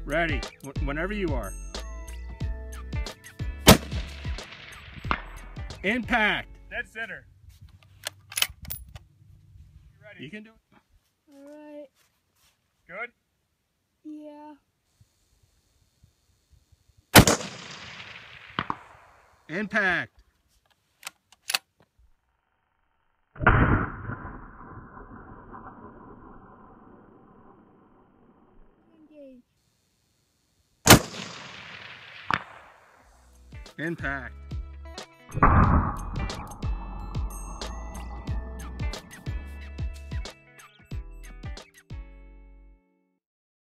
Ready, whenever you are. Impact. Dead center. You ready? You can do it. Alright. Good? Yeah. Impact. Engage. Impact.